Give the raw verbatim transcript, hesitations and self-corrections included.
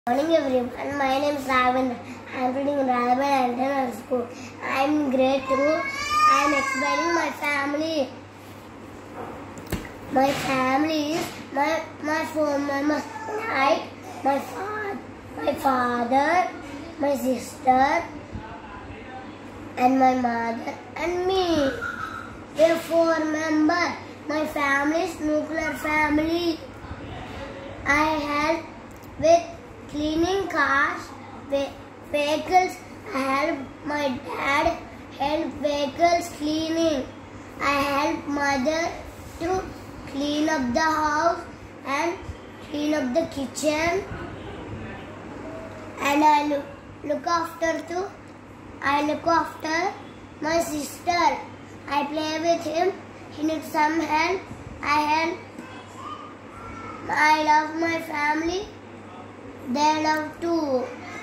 Morning everyone, my name is Raghavendra. I am reading in Rallabella International School. I am in grade two. I am explaining my family. My family is my my four members. I, my father, my father, my sister, and my mother and me. We are four members. My family is nuclear family. I help with cleaning cars, vehicles. I help my dad help vehicles cleaning. I help mother to clean up the house and clean up the kitchen. And I look, look after to I look after my sister. I play with him. He needs some help. I help. I love my family. They love too.